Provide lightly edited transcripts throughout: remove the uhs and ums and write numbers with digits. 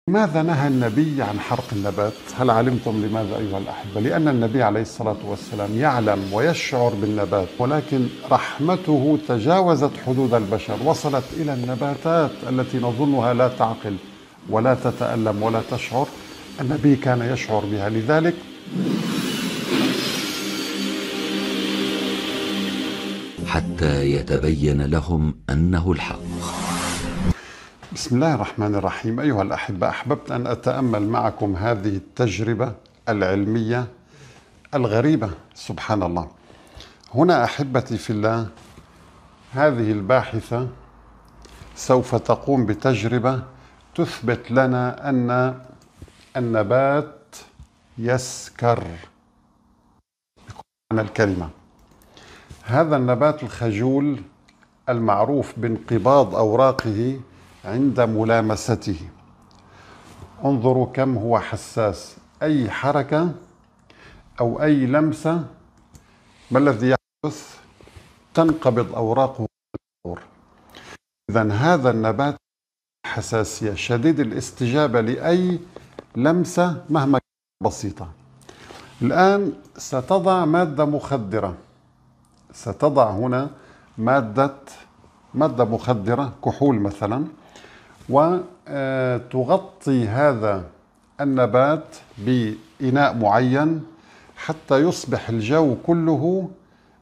لماذا نهى النبي عن حرق النبات؟ هل علمتم لماذا أيها الأحبة؟ لأن النبي عليه الصلاة والسلام يعلم ويشعر بالنبات، ولكن رحمته تجاوزت حدود البشر، وصلت إلى النباتات التي نظنها لا تعقل ولا تتألم ولا تشعر. النبي كان يشعر بها، لذلك حتى يتبين لهم أنه الحق. بسم الله الرحمن الرحيم. أيها الأحبة، أحببت أن أتأمل معكم هذه التجربة العلمية الغريبة. سبحان الله. هنا أحبتي في الله، هذه الباحثة سوف تقوم بتجربة تثبت لنا أن النبات يسكر بمعنى الكلمة. هذا النبات الخجول المعروف بانقباض أوراقه عند ملامسته. انظروا كم هو حساس. أي حركة أو أي لمسة، ما الذي يحدث؟ تنقبض أوراقه. إذن هذا النبات حساسية، شديد الاستجابة لأي لمسة مهما كانت بسيطة. الآن ستضع مادة مخدرة، ستضع هنا مادة مخدرة، كحول مثلا، وتغطي هذا النبات بإناء معين حتى يصبح الجو كله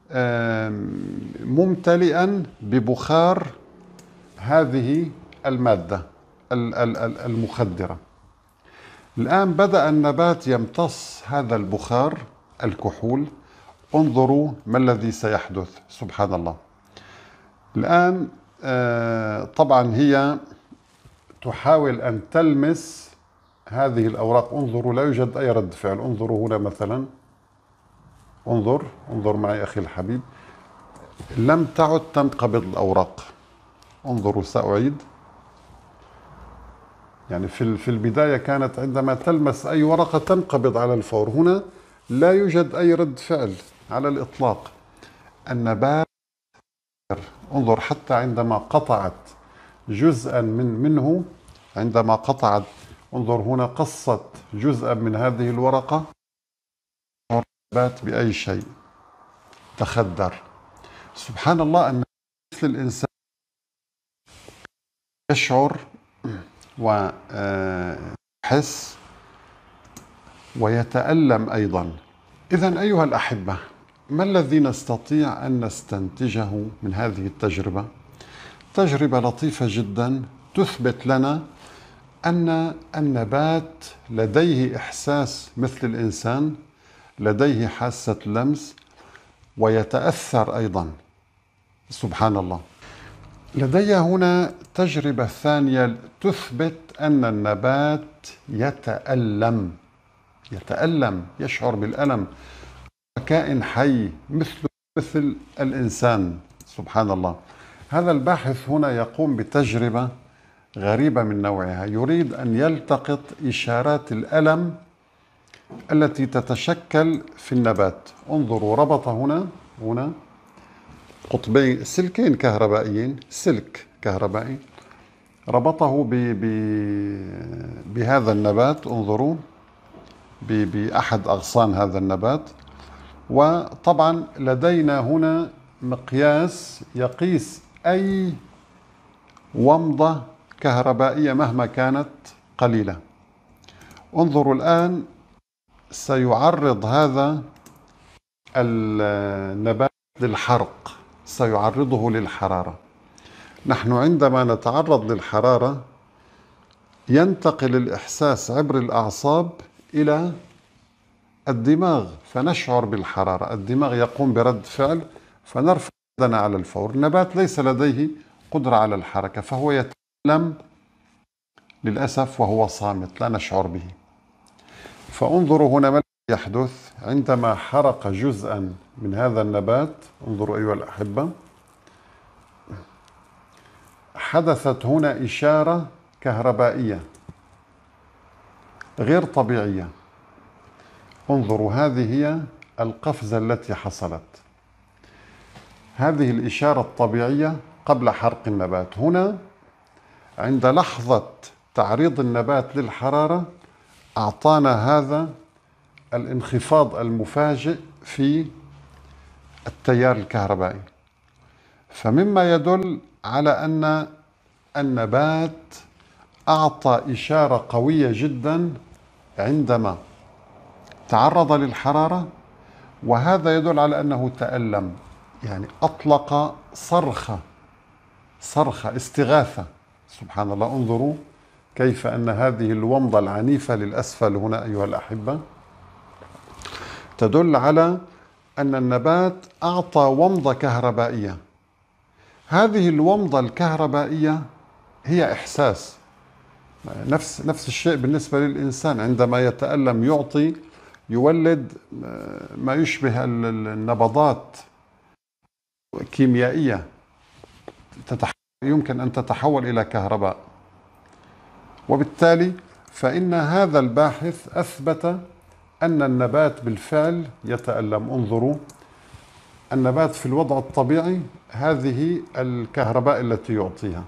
ممتلئا ببخار هذه المادة المخدرة. الآن بدأ النبات يمتص هذا البخار الكحول. انظروا ما الذي سيحدث. سبحان الله. الآن طبعا هي تحاول أن تلمس هذه الأوراق. انظروا، لا يوجد أي رد فعل. انظروا هنا مثلا، انظر معي أخي الحبيب، لم تعد تنقبض الأوراق. انظروا، سأعيد. يعني في البداية كانت عندما تلمس أي ورقة تنقبض على الفور. هنا لا يوجد أي رد فعل على الإطلاق. النبات، انظر، حتى عندما قطعت جزءا منه، عندما قطعت، انظر هنا، قصت جزءا من هذه الورقة، النبات بأي شيء تخدر. سبحان الله، أن مثل الإنسان يشعر ويحس ويتألم أيضا. إذن أيها الأحبة، ما الذي نستطيع أن نستنتجه من هذه التجربة؟ تجربة لطيفة جدا تثبت لنا أن النبات لديه إحساس مثل الإنسان، لديه حاسة لمس، ويتأثر أيضا. سبحان الله. لدي هنا تجربة ثانية تثبت أن النبات يتألم، يشعر بالألم، كائن حي مثل الإنسان. سبحان الله. هذا الباحث هنا يقوم بتجربة غريبة من نوعها. يريد أن يلتقط إشارات الألم التي تتشكل في النبات. انظروا، ربط هنا قطبين، سلكين كهربائيين، سلك كهربائي، ربطه بهذا النبات. انظروا، بأحد أغصان هذا النبات. وطبعا لدينا هنا مقياس يقيس أي ومضة كهربائية مهما كانت قليلة. انظروا الآن، سيعرض هذا النبات للحرق، سيعرضه للحرارة. نحن عندما نتعرض للحرارة ينتقل الإحساس عبر الأعصاب إلى الدماغ، فنشعر بالحرارة. الدماغ يقوم برد فعل فنرفع يدنا على الفور. النبات ليس لديه قدرة على الحركة، فهو يتألم للأسف وهو صامت، لا نشعر به. فانظروا هنا ما يحدث عندما حرق جزءا من هذا النبات. انظروا أيها الأحبة، حدثت هنا إشارة كهربائية غير طبيعية. انظروا، هذه هي القفزة التي حصلت. هذه الإشارة الطبيعية قبل حرق النبات. هنا عند لحظة تعريض النبات للحرارة أعطانا هذا الانخفاض المفاجئ في التيار الكهربائي. فمما يدل على أن النبات أعطى إشارة قوية جدا عندما تعرض للحرارة، وهذا يدل على أنه تألم، يعني أطلق صرخة استغاثة. سبحان الله، انظروا كيف أن هذه الومضة العنيفة للأسفل هنا أيها الأحبة تدل على أن النبات أعطى ومضة كهربائية. هذه الومضة الكهربائية هي إحساس، نفس الشيء بالنسبة للإنسان عندما يتألم يولد ما يشبه النبضات كيميائية يمكن أن تتحول إلى كهرباء. وبالتالي فإن هذا الباحث أثبت أن النبات بالفعل يتألم. انظروا، النبات في الوضع الطبيعي هذه الكهرباء التي يعطيها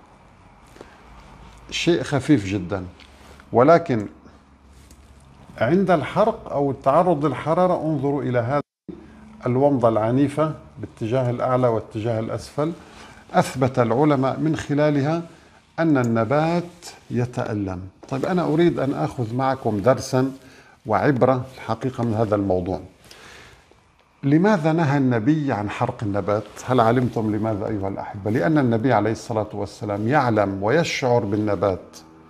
شيء خفيف جدا، ولكن عند الحرق أو التعرض للحرارة انظروا إلى هذه الومضة العنيفة باتجاه الأعلى واتجاه الأسفل. أثبت العلماء من خلالها أن النبات يتألم. طيب أنا أريد أن أخذ معكم درسا وعبرة الحقيقة من هذا الموضوع. لماذا نهى النبي عن حرق النبات؟ هل علمتم لماذا أيها الأحبة؟ لأن النبي عليه الصلاة والسلام يعلم ويشعر بالنبات.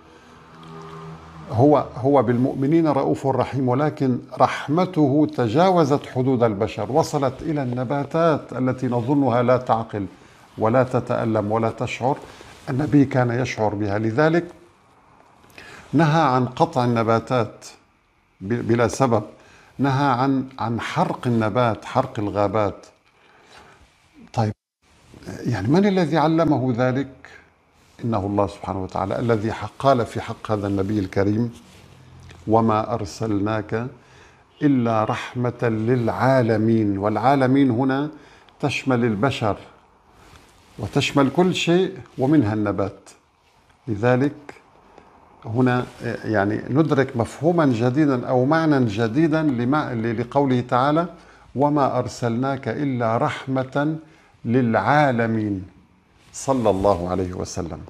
هو بالمؤمنين رؤوف رحيم، ولكن رحمته تجاوزت حدود البشر، وصلت إلى النباتات التي نظنها لا تعقل ولا تتألم ولا تشعر. النبي كان يشعر بها، لذلك نهى عن قطع النباتات بلا سبب، نهى عن حرق النبات، حرق الغابات. طيب يعني من الذي علمه ذلك؟ إنه الله سبحانه وتعالى الذي قال في حق هذا النبي الكريم: وما أرسلناك إلا رحمة للعالمين. والعالمين هنا تشمل البشر وتشمل كل شيء ومنها النبات. لذلك هنا يعني ندرك مفهوما جديدا أو معنى جديدا لقوله تعالى: وما أرسلناك إلا رحمة للعالمين، صلى الله عليه وسلم.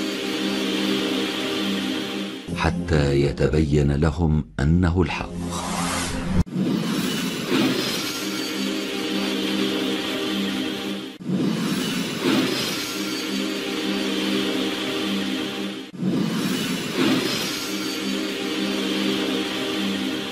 حتى يتبين لهم أنه الحق.